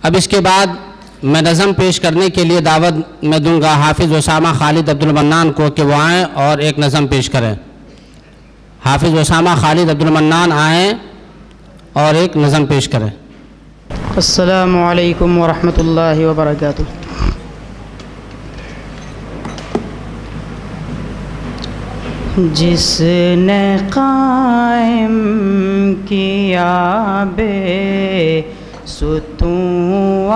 अब इसके बाद मैं नज़म पेश करने के लिए दावत मैं दूंगा हाफिज़ उसामा खालिद अब्दुल मन्नान को कि वो आएँ और एक नज़म पेश करें। हाफिज़ उसामा खालिद अब्दुल मन्नान आएँ और एक नज़म पेश करें। अस्सलामु अलैकुम वरहमतुल्लाहि वबरकातुह। जिसने कायम किया बे सुतूं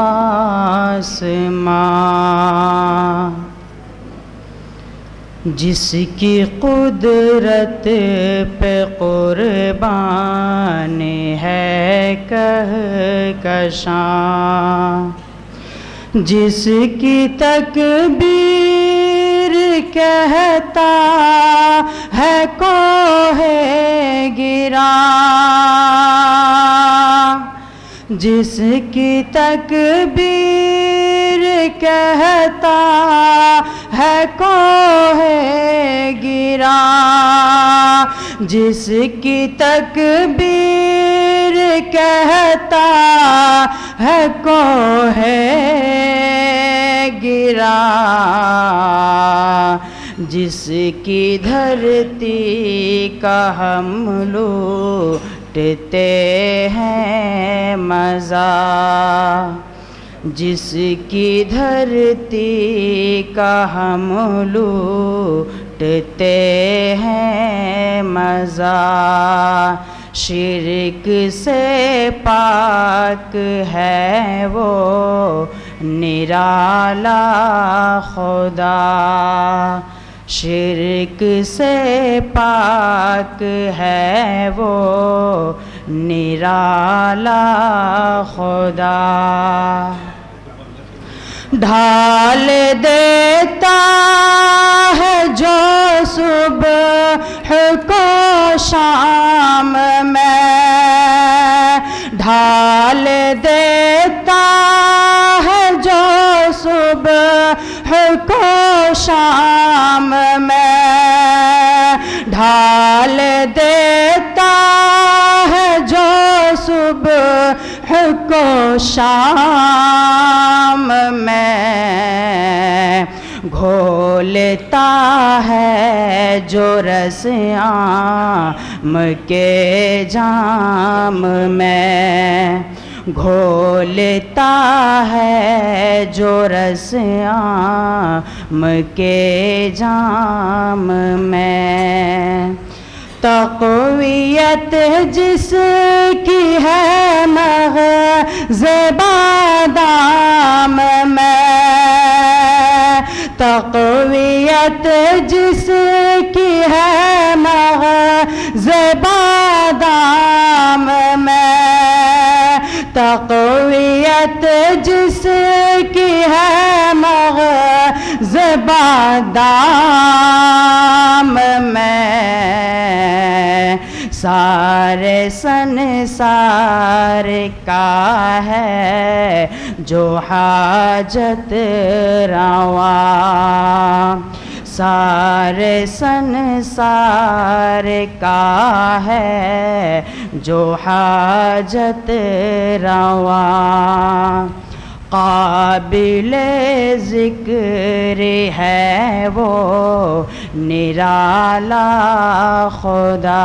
आसमां, जिसकी कुदरत पे कुर्बान है कहकशां, जिसकी तकबीर कहता है कोहे गिरा, जिसकी तकबीर कहता है कोहे गिरा, जिसकी तकबीर कहता है कोहे गिरा, जिसकी धरती का हम लूटते हैं मज़ा, जिसकी धरती का हम लूटते हैं मज़ा, शिर्क से पाक है वो निराला खुदा, शिर्क से पाक है वो निराला खुदा, ढाल देता है जो सुबह को शाम में, ढाल देता है जो सुबह को शाम में, ढाल देता है जो सुबह को शाम में, घोलता है जो रस आम के जाम में, घोलता है जो रस आम के जाम में, तक़वियत जिसकी है मग़ज़े बादाम में, तक़वियत जिसकी है मग़ज़े बादाम में, तक़वियत जिसकी है मग़ज़े बादाम में, सारे संसार का है जो हाजत रवा, सारे संसार का है जो हाजत रवा, काबिले ज़िक्र है वो निराला खुदा,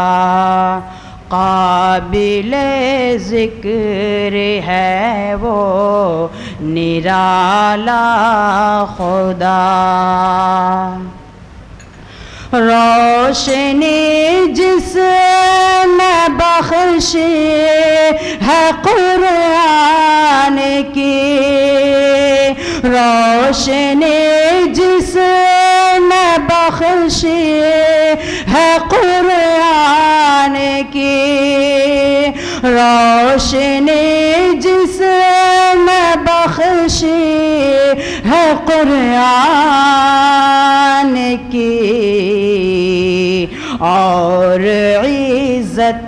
काबिले ज़िक्र है वो निराला खुदा, रोशनी जिसने बख्शी है कुरान की, रोशनी जिसने बख्शी है कुरान की, रोशनी जिसने बख्शी है कुरान की, और इज़्ज़त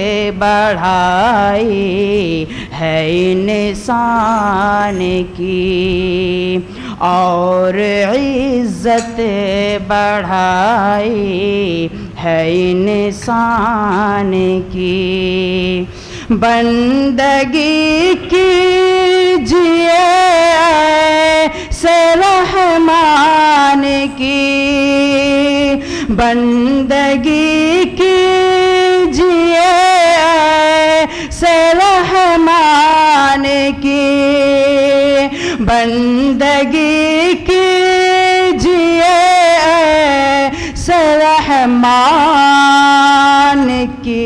बढ़ाई है इंसान की, और इज़्ज़त बढ़ाई है इंसान की, बंदगी कीजिए ऐसे रहमान की, बंदगी कीजिए ऐसे रहमान की, बंदगी कीजिए ऐसे रहमान की।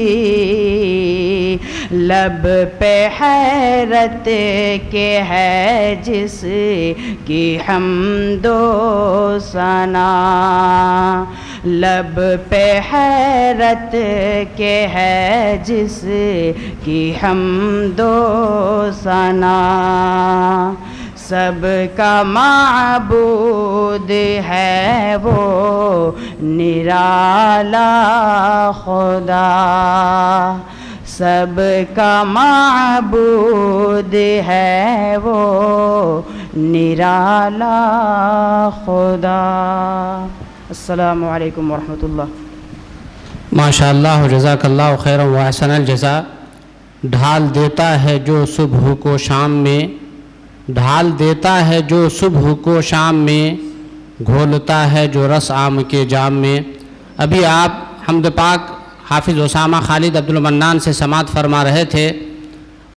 लब पे हैरत के है जिसकी हमदो सना, लब पे हैरत के है जिसकी हमदो सना। सबका माबूद है वो निराला खुदा, सबका माबूद है वो निराला खुदा। अस्सलामु अलैकुम वरहमतुल्लाह। माशाअल्लाह जज़ाकल्लाहु खैरन व अहसनल जज़ा। ढाल देता है जो सुबह को शाम में, ढाल देता है जो सुबह को शाम में, घोलता है जो रस आम के जाम में। अभी आप हम्द पाक हाफिज़ उसामा खालिद अब्दुल मन्नान से समात फरमा रहे थे।